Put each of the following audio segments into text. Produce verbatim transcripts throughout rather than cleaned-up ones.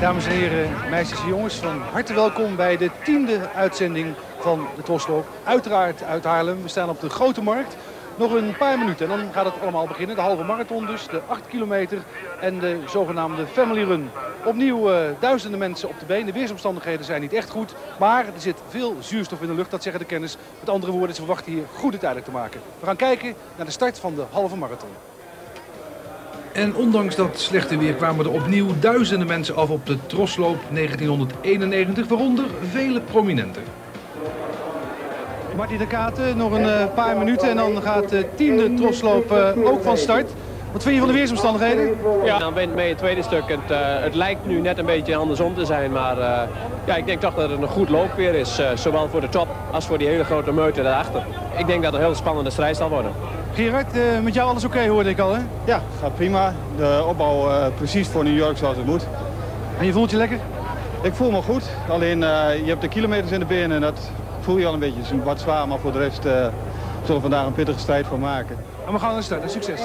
Dames en heren, meisjes en jongens, van harte welkom bij de tiende uitzending van de Trosloop. Uiteraard uit Haarlem. We staan op de Grote Markt. Nog een paar minuten en dan gaat het allemaal beginnen. De halve marathon dus, de acht kilometer en de zogenaamde Family Run. Opnieuw uh, duizenden mensen op de been. De weersomstandigheden zijn niet echt goed, maar er zit veel zuurstof in de lucht, dat zeggen de kenners. Met andere woorden, ze verwachten hier goede tijden te maken. We gaan kijken naar de start van de halve marathon. En ondanks dat slechte weer kwamen er opnieuw duizenden mensen af op de Trosloop negentienhonderdeenennegentig, waaronder vele prominenten. Martin de Katen, nog een uh, paar minuten en dan gaat de tiende Trosloop uh, ook van start. Wat vind je van de weersomstandigheden? Ja, dan ben ik mee het tweede stuk. Het, uh, het lijkt nu net een beetje andersom te zijn, maar uh, ja, ik denk toch dat het een goed loopweer is. Uh, zowel voor de top als voor die hele grote meute daarachter. Ik denk dat het een heel spannende strijd zal worden. Gerard, uh, met jou alles oké, okay, hoorde ik al, hè? Ja, gaat prima. De opbouw uh, precies voor New York zoals het moet. En je voelt je lekker? Ik voel me goed. Alleen uh, je hebt de kilometers in de benen en dat voel je al een beetje. Het is wat zwaar, maar voor de rest uh, zullen we vandaag een pittige strijd van maken. En we gaan aan de start. Succes.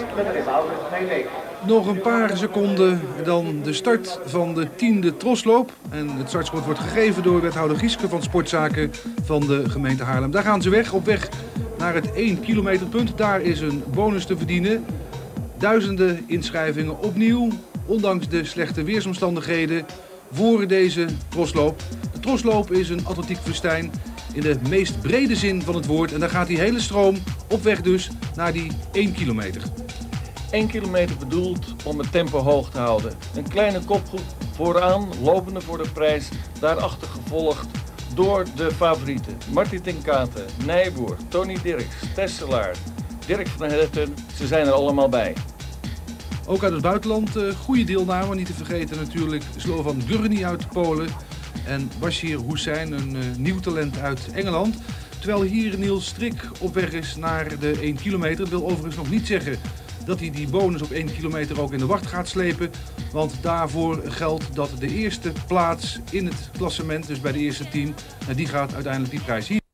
Nog een paar seconden dan de start van de tiende Trosloop. En het startschot wordt gegeven door wethouder Gieske van Sportzaken van de gemeente Haarlem. Daar gaan ze weg, op weg naar het één kilometer punt. Daar is een bonus te verdienen. Duizenden inschrijvingen opnieuw, ondanks de slechte weersomstandigheden, voor deze Trosloop. De Trosloop is een atletiek festijn in de meest brede zin van het woord. En daar gaat die hele stroom op weg dus naar die één kilometer. één kilometer bedoeld om het tempo hoog te houden. Een kleine kopgroep vooraan, lopende voor de prijs. Daarachter gevolgd door de favorieten. Martin ten Katen, Nijboer, Tony Dirks, Tesselaar, Dirk van Herten. Ze zijn er allemaal bij. Ook uit het buitenland uh, goede deelname. Niet te vergeten natuurlijk Slovan Gurny uit Polen. En Bashir Hussein, een uh, nieuw talent uit Engeland. Terwijl hier Niels Strik op weg is naar de één kilometer. Dat wil overigens nog niet zeggen dat hij die bonus op één kilometer ook in de wacht gaat slepen. Want daarvoor geldt dat de eerste plaats in het klassement, dus bij de eerste tien, uh, die gaat uiteindelijk die prijs hier.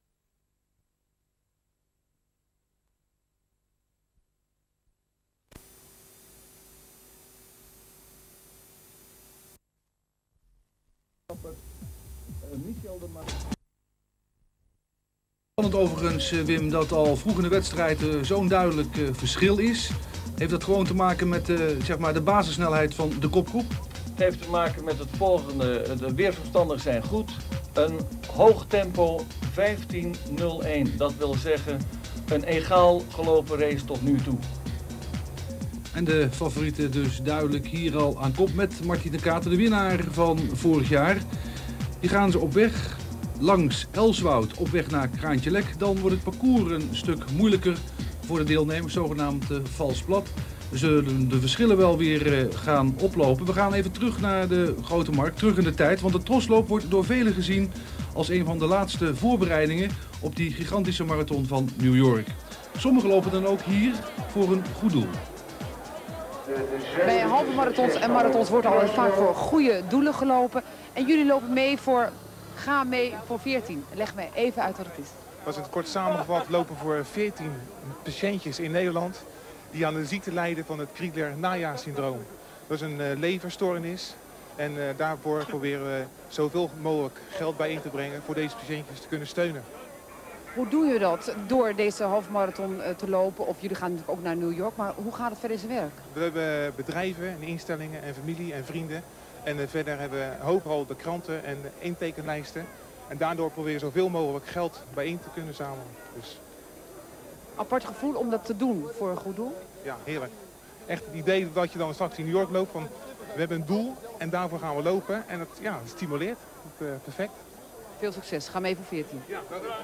Het overigens, Wim, dat al vroeg in de wedstrijd uh, zo'n duidelijk uh, verschil is. Heeft dat gewoon te maken met uh, zeg maar de basissnelheid van de kopgroep? Het heeft te maken met het volgende. De weersomstandigheden zijn goed. Een hoog tempo vijftien nul één. Dat wil zeggen een egaal gelopen race tot nu toe. En de favorieten dus duidelijk hier al aan kop met Martin de Katen, de winnaar van vorig jaar. Die gaan ze op weg langs Elswoud op weg naar Kraantje Lek. Dan wordt het parcours een stuk moeilijker voor de deelnemers, zogenaamd uh, vals plat. We zullen de verschillen wel weer uh, gaan oplopen. We gaan even terug naar de Grote Markt, terug in de tijd. Want de Trosloop wordt door velen gezien als een van de laatste voorbereidingen op die gigantische marathon van New York. Sommigen lopen dan ook hier voor een goed doel. Bij halve marathons en marathons wordt al vaak voor goede doelen gelopen. En jullie lopen mee voor... Ga mee voor veertien. Leg mij even uit wat het is. Als het kort samengevat lopen voor veertien patiëntjes in Nederland die aan de ziekte lijden van het Crigler-Najjar-syndroom. Dat is een uh, leverstoornis en uh, daarvoor proberen we zoveel mogelijk geld bijeen te brengen voor deze patiëntjes te kunnen steunen. Hoe doe je dat door deze halfmarathon uh, te lopen? Of jullie gaan natuurlijk ook naar New York, maar hoe gaat het verder in zijn werk? We hebben bedrijven en instellingen en familie en vrienden. En uh, verder hebben we overal de kranten en de intekenlijsten. En daardoor proberen we zoveel mogelijk geld bijeen te kunnen zamelen. Dus... Apart gevoel om dat te doen voor een goed doel? Ja, heerlijk. Echt het idee dat je dan straks in New York loopt van we hebben een doel en daarvoor gaan we lopen. En het, ja, het stimuleert. Het, uh, perfect. Veel succes. Ga mee voor veertien. Ja,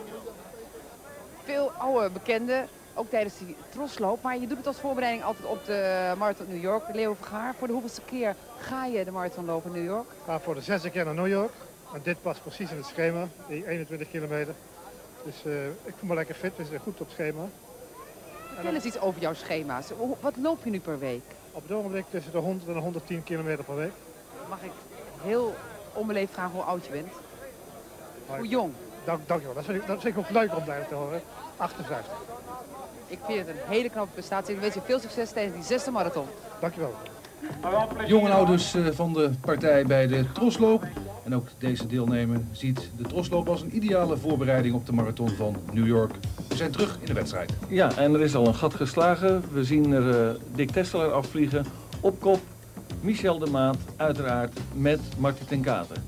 veel oude bekenden, ook tijdens die Trosloop. Maar je doet het als voorbereiding altijd op de Marathon New York. Leo Vergaar, voor de hoeveelste keer ga je de marathon lopen in New York? Ik ga voor de zesde keer naar New York. En dit past precies in het schema, die eenentwintig kilometer. Dus uh, ik voel me lekker fit, dus goed op schema. Vertel eens iets over jouw schema's. Wat loop je nu per week? Op het ogenblik tussen de honderd en de honderdtien kilometer per week. Mag ik heel onbeleefd vragen hoe oud je bent? Maar hoe jong? Dank, dank je wel. Dat vind, ik, dat vind ik ook leuk om daar te horen. achtenvijftig. Ik vind het een hele knappe prestatie. Ik wens je veel succes tijdens die zesde marathon. Dank je wel. Jong en ouders van de partij bij de trosloop. En ook deze deelnemer ziet de trosloop als een ideale voorbereiding op de marathon van New York. We zijn terug in de wedstrijd. Ja, en er is al een gat geslagen. We zien er uh, Dick Tesselaar afvliegen. Op kop Michel de Maat, uiteraard met Marty ten Katen.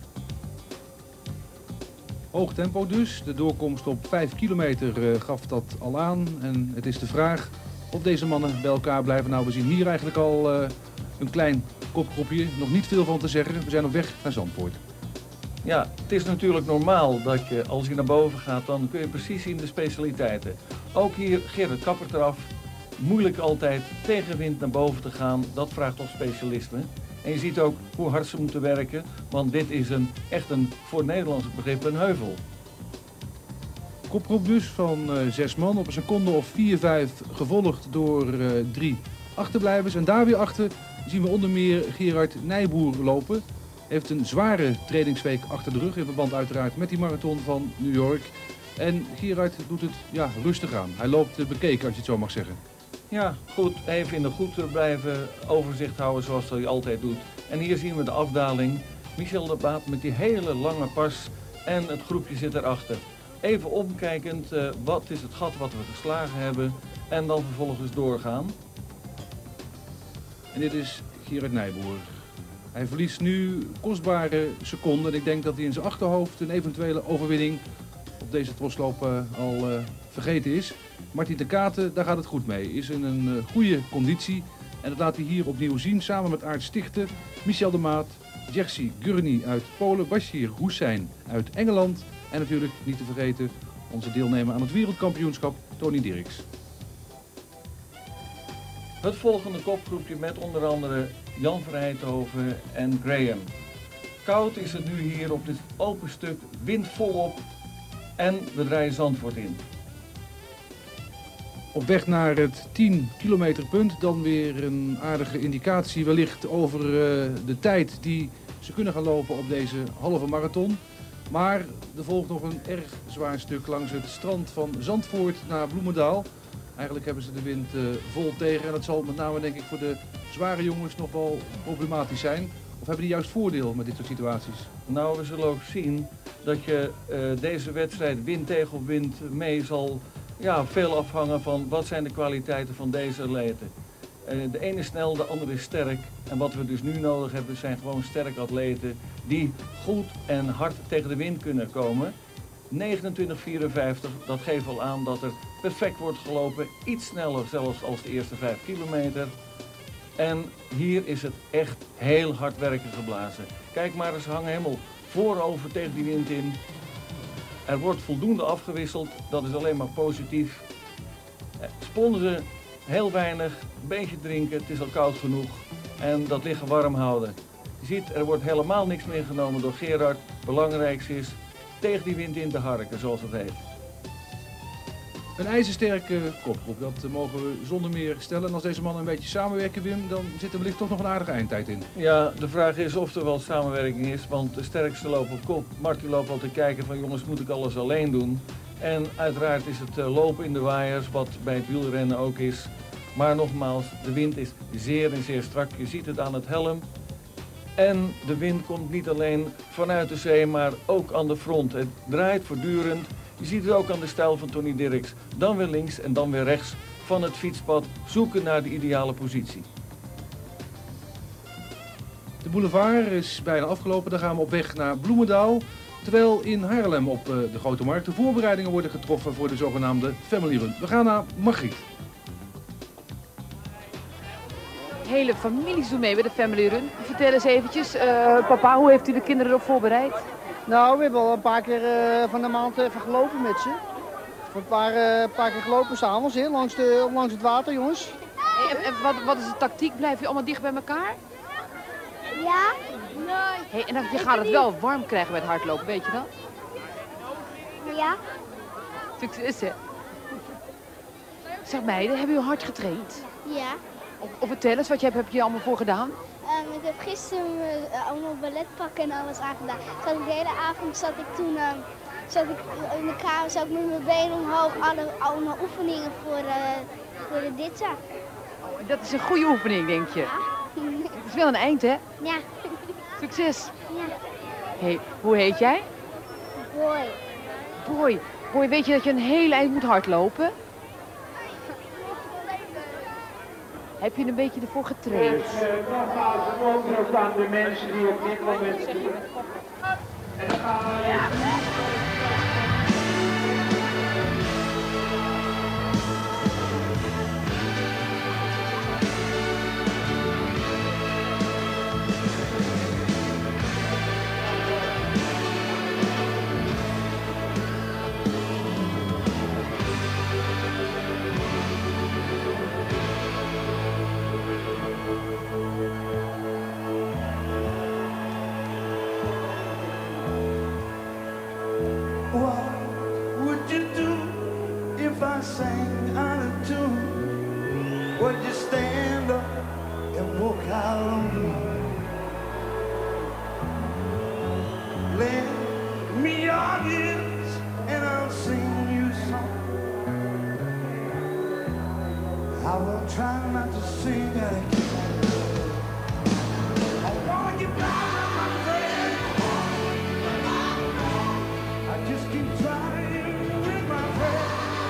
Hoog tempo dus. De doorkomst op vijf kilometer uh, gaf dat al aan. En het is de vraag of deze mannen bij elkaar blijven. Nou, we zien hier eigenlijk al uh, een klein kopgroepje. Nog niet veel van te zeggen. We zijn op weg naar Zandvoort. Ja, het is natuurlijk normaal dat je, als je naar boven gaat, dan kun je precies zien de specialiteiten. Ook hier Gerrit Kapper eraf. Moeilijk altijd tegen wind naar boven te gaan. Dat vraagt om specialisme. En je ziet ook hoe hard ze moeten werken, want dit is een, echt een, voor Nederlandse begrip, een heuvel. Kopgroep dus van uh, zes man op een seconde of vier, vijf, gevolgd door uh, drie achterblijvers. En daar weer achter zien we onder meer Gerard Nijboer lopen. Heeft een zware trainingsweek achter de rug, in verband uiteraard met die marathon van New York. En Gerard doet het ja, rustig aan. Hij loopt bekeken, als je het zo mag zeggen. Ja, goed. Even in de groep blijven, overzicht houden zoals hij altijd doet. En hier zien we de afdaling. Michel de Maat met die hele lange pas en het groepje zit erachter. Even omkijkend, uh, wat is het gat wat we geslagen hebben en dan vervolgens doorgaan. En dit is Gerard Nijboer. Hij verliest nu kostbare seconden en ik denk dat hij in zijn achterhoofd een eventuele overwinning op deze trosloop uh, al uh, vergeten is. Marty ten Katen, daar gaat het goed mee. Is in een uh, goede conditie en dat laat hij hier opnieuw zien samen met Aart Stichter, Michel de Maat, Jerzy Gurney uit Polen, Bashir Hussein uit Engeland en natuurlijk niet te vergeten onze deelnemer aan het wereldkampioenschap Tony Dirks. Het volgende kopgroepje met onder andere Jan Verheijthoven en Graham. Koud is het nu hier op dit open stuk, wind volop en we draaien Zandvoort in. Op weg naar het tien kilometer punt, dan weer een aardige indicatie wellicht over uh, de tijd die ze kunnen gaan lopen op deze halve marathon. Maar er volgt nog een erg zwaar stuk langs het strand van Zandvoort naar Bloemendaal. Eigenlijk hebben ze de wind uh, vol tegen en dat zal met name denk ik voor de zware jongens nog wel problematisch zijn. Of hebben die juist voordeel met dit soort situaties? Nou, we zullen ook zien dat je uh, deze wedstrijd wind tegen of wind mee zal ja, veel afhangen van wat zijn de kwaliteiten van deze atleten. Uh, de ene is snel, de andere is sterk. En wat we dus nu nodig hebben zijn gewoon sterke atleten die goed en hard tegen de wind kunnen komen. negenentwintig vierenvijftig, dat geeft al aan dat er perfect wordt gelopen. Iets sneller zelfs als de eerste vijf kilometer. En hier is het echt heel hard werken geblazen. Kijk maar eens, ze hangen helemaal voorover tegen die wind in. Er wordt voldoende afgewisseld, dat is alleen maar positief. Sponsen heel weinig, een beetje drinken, het is al koud genoeg. En dat lichaam warm houden. Je ziet, er wordt helemaal niks meer genomen door Gerard. Het belangrijkste is tegen die wind in te harken, zoals het heet. Een ijzersterke kopgroep, dat mogen we zonder meer stellen. En als deze mannen een beetje samenwerken, Wim, dan zit er wellicht toch nog een aardige eindtijd in. Ja, de vraag is of er wel samenwerking is, want de sterkste loopt op kop. Marty loopt al te kijken van jongens, moet ik alles alleen doen? En uiteraard is het lopen in de waaiers, wat bij het wielrennen ook is. Maar nogmaals, de wind is zeer en zeer strak. Je ziet het aan het helm. En de wind komt niet alleen vanuit de zee, maar ook aan de front. Het draait voortdurend. Je ziet het ook aan de stijl van Tony Dirks. Dan weer links en dan weer rechts van het fietspad, zoeken naar de ideale positie. De boulevard is bijna afgelopen, dan gaan we op weg naar Bloemendaal. Terwijl in Haarlem op de Grote Markt de voorbereidingen worden getroffen voor de zogenaamde Family Run. We gaan naar Margriet. Hele families doen mee bij de Family Run. Vertel eens eventjes, uh, papa, hoe heeft u de kinderen erop voorbereid? Nou, we hebben al een paar keer uh, van de maand even gelopen met ze. Een paar, uh, paar keer gelopen s'avonds, langs, de, langs het water, jongens. Hey, en, en wat, wat is de tactiek? Blijf je allemaal dicht bij elkaar? Ja. Nee. Hey, en dan, je gaat het wel warm krijgen met hardlopen, weet je dat? Ja. Succes, hè? Zeg meiden, hebben jullie hard getraind? Ja. Of, of vertel eens, wat je hebt, heb je allemaal voor gedaan? Um, ik heb gisteren uh, allemaal balletpakken en alles aangedaan. Zat ik de hele avond zat ik toen um, zat ik in de kamer, zat ik met mijn benen omhoog, alle, allemaal oefeningen voor, uh, voor de ditza. Oh, dat is een goede oefening, denk je? Ja. Het is wel een eind, hè? Ja. Succes. Ja. Hey, hoe heet jij? Boy. Boy. Boy, weet je dat je een heel eind moet hardlopen? Heb je een beetje ervoor getraind? Dus uh, nogmaals een oproep aan de mensen die op dit moment zien. En dan gaan we... I sang out of tune, would you stand up and walk out on me? Lend me your ears and I'll sing you a song. I will try not to sing out of key. I wanna get by my friend. I just keep trying with my friend.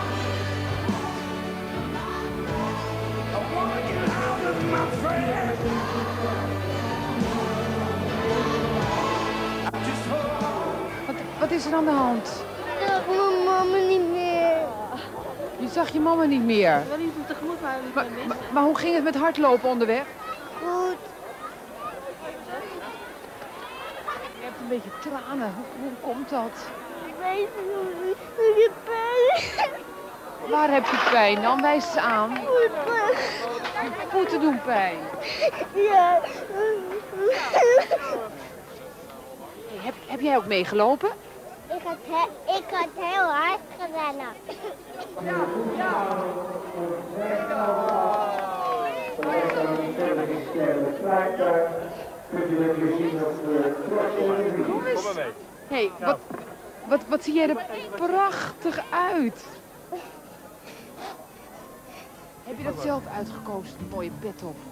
Wat, wat is er aan de hand? Ik zag mijn mama niet meer. Je zag je mama niet meer. Wel niet tegemoet, maar maar, maar, maar hoe ging het met hardlopen onderweg? Goed. Je hebt een beetje tranen. Hoe, hoe komt dat? Ik weet niet. Ik heb pijn. Waar heb je pijn dan? Wijs eens aan. Voeten. Je voeten doen pijn. Ja. Hey, heb, heb jij ook meegelopen? Ik had, he ik had heel hard gedaan. Ja, ja. Kom eens. Hey, wat, wat, wat zie jij er prachtig uit. Heb je dat zelf uitgekozen, die mooie pet op?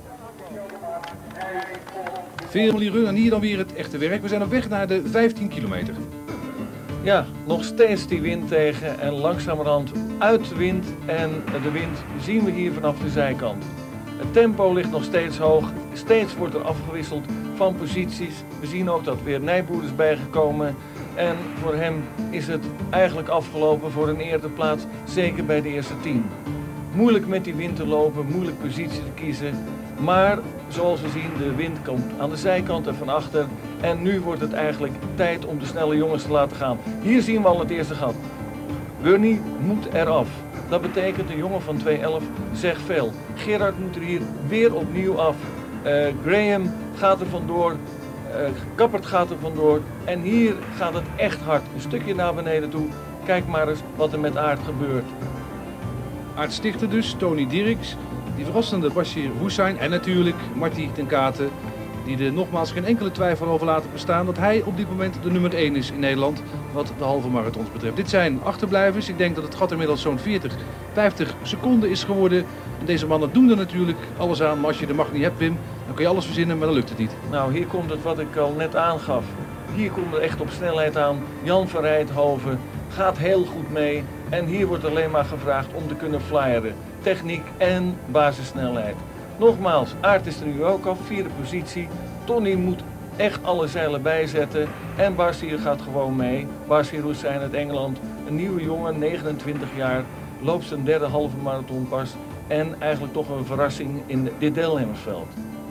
Family Run en hier dan weer het echte werk. We zijn op weg naar de vijftien kilometer. Ja, nog steeds die wind tegen en langzamerhand uit de wind. En de wind zien we hier vanaf de zijkant. Het tempo ligt nog steeds hoog. Steeds wordt er afgewisseld van posities. We zien ook dat weer Nijboer is bijgekomen. En voor hem is het eigenlijk afgelopen voor een eerde plaats. Zeker bij de eerste tien. Moeilijk met die wind te lopen, moeilijk positie te kiezen. Maar zoals we zien, de wind komt aan de zijkant en van achter. En nu wordt het eigenlijk tijd om de snelle jongens te laten gaan. Hier zien we al het eerste gat. Bernie moet eraf. Dat betekent een jongen van twee elf zegt veel. Gerard moet er hier weer opnieuw af. Uh, Graham gaat er vandoor. Uh, Kappert gaat er vandoor. En hier gaat het echt hard. Een stukje naar beneden toe. Kijk maar eens wat er met Aard gebeurt. Aard Stichter dus, Tony Dirks, die verrassende Bashir Hussein en natuurlijk Marty ten Katen, die er nogmaals geen enkele twijfel over laten bestaan dat hij op dit moment de nummer één is in Nederland wat de halve marathons betreft. Dit zijn achterblijvers. Ik denk dat het gat inmiddels zo'n veertig, vijftig seconden is geworden. En deze mannen doen er natuurlijk alles aan, maar als je de macht niet hebt, Wim, dan kun je alles verzinnen, maar dan lukt het niet. Nou, hier komt het wat ik al net aangaf. Hier komt het echt op snelheid aan. Jan van Rijthoven gaat heel goed mee. En hier wordt alleen maar gevraagd om te kunnen flyeren. Techniek en basissnelheid. Nogmaals, Aard is er nu ook al, vierde positie. Tony moet echt alle zeilen bijzetten. En Bashir gaat gewoon mee. Bashir Hussein uit Engeland. Een nieuwe jongen, negenentwintig jaar. Loopt zijn derde halve marathon pas. En eigenlijk toch een verrassing in dit deelnemersveld.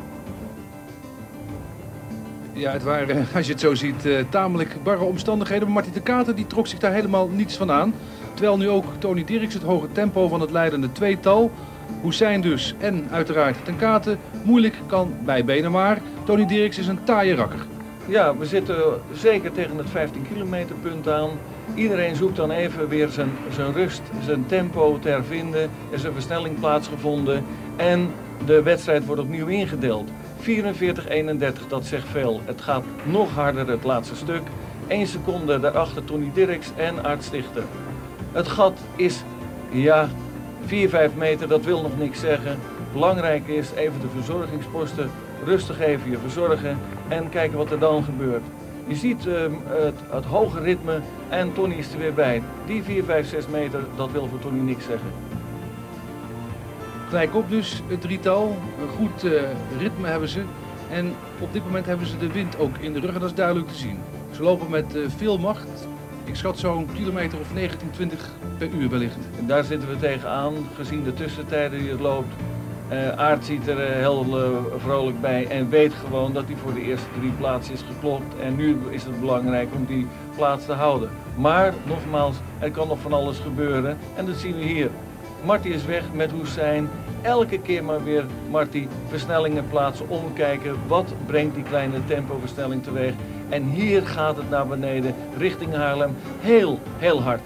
Ja, het waren, als je het zo ziet, uh, tamelijk barre omstandigheden. Maar Marty ten Katen die trok zich daar helemaal niets van aan. Terwijl nu ook Tony Dirks het hoge tempo van het leidende tweetal, Hussein dus en uiteraard ten Katen, moeilijk kan bijbenen. Maar Tony Dirks is een taaie rakker. Ja, we zitten zeker tegen het vijftien kilometer punt aan. Iedereen zoekt dan even weer zijn, zijn rust, zijn tempo te hervinden. Er is een versnelling plaatsgevonden en de wedstrijd wordt opnieuw ingedeeld. vierenveertig eenendertig, dat zegt veel. Het gaat nog harder het laatste stuk. één seconde daarachter Tony Dirks en Aard Stichter. Het gat is, ja, vier, vijf meter, dat wil nog niks zeggen. Belangrijk is even de verzorgingsposten rustig even je verzorgen en kijken wat er dan gebeurt. Je ziet uh, het, het hoge ritme en Tony is er weer bij. Die vier, vijf, zes meter, dat wil voor Tony niks zeggen. Gelijk op dus het drietal. Een goed uh, ritme hebben ze. En op dit moment hebben ze de wind ook in de rug en dat is duidelijk te zien. Ze lopen met uh, veel macht. Ik schat zo'n kilometer of negentien, twintig per uur wellicht. En daar zitten we tegenaan, gezien de tussentijden die het loopt. Uh, Aert ziet er uh, heel uh, vrolijk bij en weet gewoon dat hij voor de eerste drie plaatsen is geklopt. En nu is het belangrijk om die plaats te houden. Maar nogmaals, er kan nog van alles gebeuren en dat zien we hier. Marty is weg met Hussein. Elke keer maar weer Marty versnellingen plaatsen, omkijken. Wat brengt die kleine tempoversnelling teweeg? En hier gaat het naar beneden, richting Haarlem. Heel, heel hard.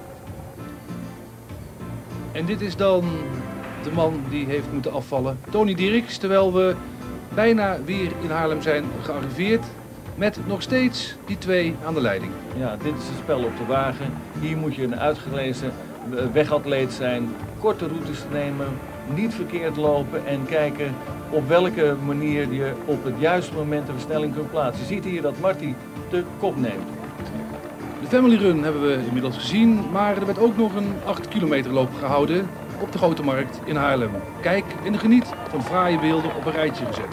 En dit is dan de man die heeft moeten afvallen. Tony Dirks, terwijl we bijna weer in Haarlem zijn gearriveerd. Met nog steeds die twee aan de leiding. Ja, dit is het spel op de wagen. Hier moet je een uitgelezen wegatleet zijn. Korte routes nemen, niet verkeerd lopen en kijken op welke manier je op het juiste moment de versnelling kunt plaatsen. Je ziet hier dat Marty de kop neemt. De Family Run hebben we inmiddels gezien, maar er werd ook nog een acht kilometer loop gehouden op de Grote Markt in Haarlem. Kijk en geniet van fraaie beelden op een rijtje gezet.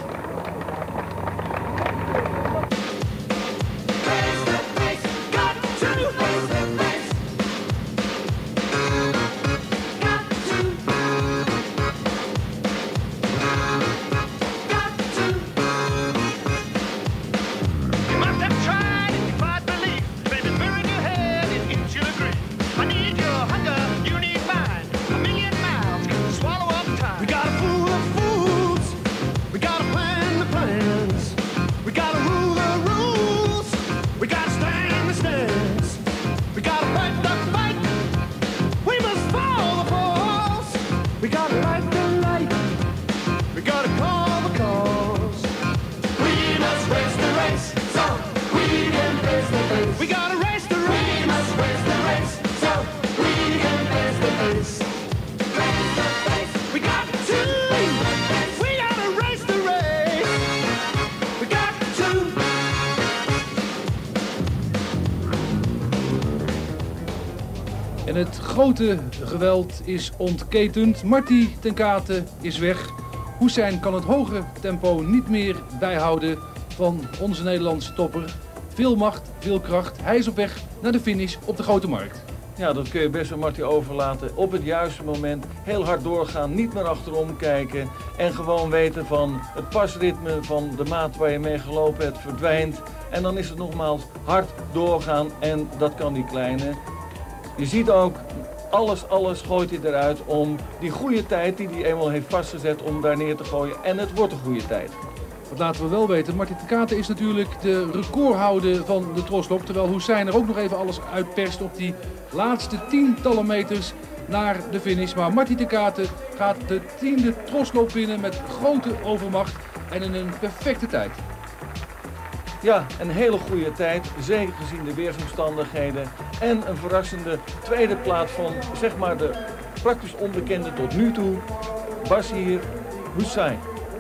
En het grote geweld is ontketend. Marty ten Kate is weg. Hussein kan het hoge tempo niet meer bijhouden van onze Nederlandse topper. Veel macht, veel kracht. Hij is op weg naar de finish op de Grote Markt. Ja, dat kun je best aan Marty overlaten. Op het juiste moment heel hard doorgaan, niet meer achterom kijken. En gewoon weten van het pasritme van de maat waar je mee gelopen hebt verdwijnt. En dan is het nogmaals hard doorgaan en dat kan die kleine. Je ziet ook, alles, alles gooit hij eruit om die goede tijd die hij eenmaal heeft vastgezet om daar neer te gooien. En het wordt een goede tijd. Wat laten we wel weten, Marty ten Kate is natuurlijk de recordhouder van de Trosloop. Terwijl Hussein er ook nog even alles uitperst op die laatste tientallen meters naar de finish. Maar Marty ten Kate gaat de tiende Trosloop winnen met grote overmacht en in een perfecte tijd. Ja, een hele goede tijd, zeker gezien de weersomstandigheden. En een verrassende tweede plaats van, zeg maar, de praktisch onbekende tot nu toe, Bashir Hussein.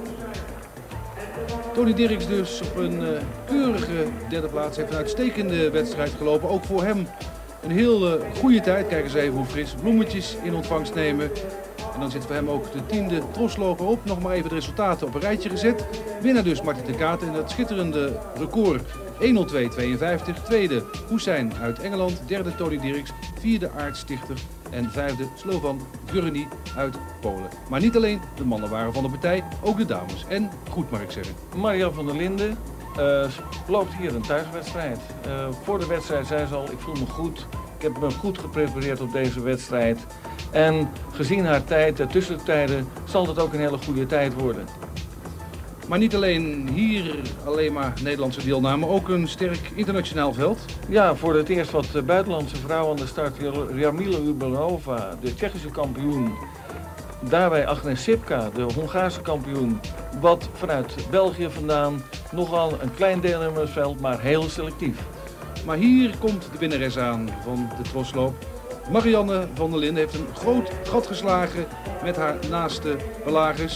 Tony Dirks dus op een uh, keurige derde plaats, heeft een uitstekende wedstrijd gelopen. Ook voor hem een heel uh, goede tijd. Kijk eens even hoe fris bloemetjes in ontvangst nemen. En dan zit voor hem ook de tiende Trosloper op. Nog maar even de resultaten op een rijtje gezet. Winnaar dus Marty ten Kate en dat schitterende record één nul twee tweeënvijftig. Tweede Hussein uit Engeland. Derde Tony Dirks. Vierde Aert Stichter. En vijfde Slovan Gurny uit Polen. Maar niet alleen de mannen waren van de partij, ook de dames. En goed mag ik zeggen. Marianne van der Linden uh, loopt hier een thuiswedstrijd. Uh, voor de wedstrijd zei ze al, ik voel me goed. Ik heb me goed geprepareerd op deze wedstrijd. En gezien haar tijd, de tussentijden, zal het ook een hele goede tijd worden. Maar niet alleen hier alleen maar Nederlandse deelname, ook een sterk internationaal veld. Ja, voor het eerst wat buitenlandse vrouwen aan de start. Jarmila Urbánova, de Tsjechische kampioen. Daarbij Agnes Sipka, de Hongaarse kampioen. Wat vanuit België vandaan. Nogal een klein deelnemersveld, maar heel selectief. Maar hier komt de winnares aan van de Trosloop. Marianne van der Linden heeft een groot gat geslagen met haar naaste belagers.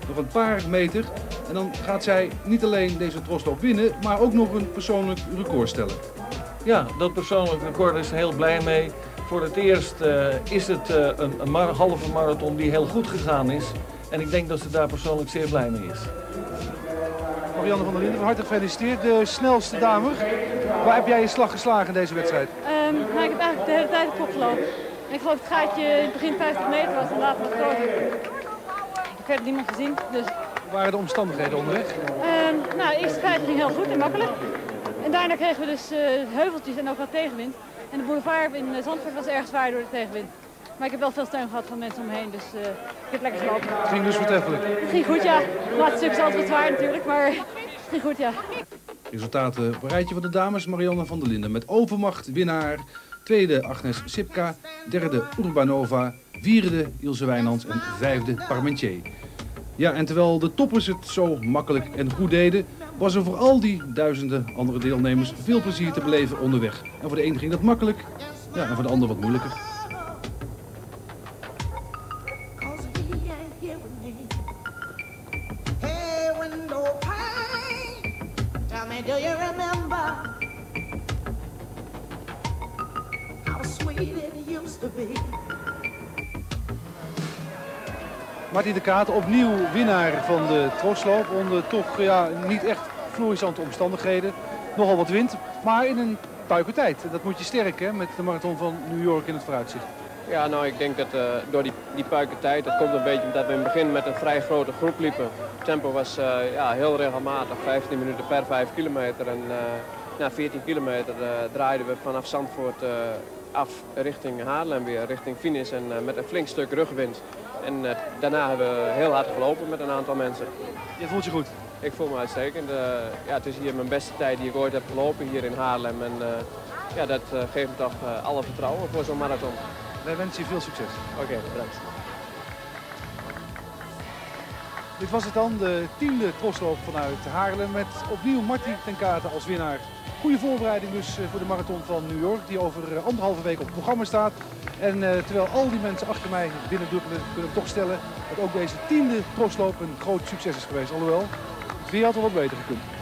Nog een paar meter en dan gaat zij niet alleen deze trosloop winnen, maar ook nog een persoonlijk record stellen. Ja, dat persoonlijk record is heel blij mee. Voor het eerst uh, is het uh, een, een mar halve marathon die heel goed gegaan is. En ik denk dat ze daar persoonlijk zeer blij mee is. Marianne van der Linden, van harte gefeliciteerd. De snelste dame. Waar heb jij je slag geslagen in deze wedstrijd? Um, nou, ik heb eigenlijk de hele tijd op kop gelopen. En ik geloof dat het gaatje in het begin vijftig meter was en later nog groter. Ik heb verder niemand gezien. Dus... Hoe waren de omstandigheden onderweg? Um, nou, de eerste vijf ging heel goed en makkelijk. En daarna kregen we dus uh, heuveltjes en ook wat tegenwind. En de boulevard in Zandvoort was erg zwaar door de tegenwind. Maar ik heb wel veel steun gehad van mensen om me heen, dus uh, ik heb lekker gelopen. Het ging dus voortreffelijk? Het ging goed, ja. Het laatste stuk is altijd wat zwaar natuurlijk, maar het ging goed, ja. Resultaten op een rijtje van de dames. Marianne van der Linden met overmacht winnaar. Tweede Agnes Sipka. Derde Urbanova. Vierde Ilse Wijnands en vijfde Parmentier. Ja, en terwijl de toppers het zo makkelijk en goed deden, was er voor al die duizenden andere deelnemers veel plezier te beleven onderweg. En voor de een ging dat makkelijk, ja, en voor de ander wat moeilijker. Do you remember how sweet it used to be? Martin de Kaat, opnieuw winnaar van de trosloop onder toch ja, niet echt florissante omstandigheden. Nogal wat wind, maar in een puikertijd. Dat moet je sterk hè, met de marathon van New York in het vooruitzicht. Ja, nou ik denk dat uh, door die, die puikertijd, dat komt een beetje omdat we in het begin met een vrij grote groep liepen. Het tempo was uh, ja, heel regelmatig, vijftien minuten per vijf kilometer. En uh, na veertien kilometer uh, draaiden we vanaf Zandvoort uh, af richting Haarlem weer, richting finish en uh, met een flink stuk rugwind. En uh, daarna hebben we heel hard gelopen met een aantal mensen. Je voelt je goed? Ik voel me uitstekend. Uh, ja, het is hier mijn beste tijd die ik ooit heb gelopen hier in Haarlem. En uh, ja, dat uh, geeft me toch uh, alle vertrouwen voor zo'n marathon. Wij wensen je veel succes. Oké, okay, bedankt. Dit was het dan, de tiende trosloop vanuit Haarlem met opnieuw Martin ten Kate als winnaar. Goede voorbereiding dus voor de marathon van New York die over anderhalve week op het programma staat. En uh, terwijl al die mensen achter mij binnendukkelen, kunnen we toch stellen dat ook deze tiende trosloop een groot succes is geweest. Alhoewel, het weer had wel wat beter gekund.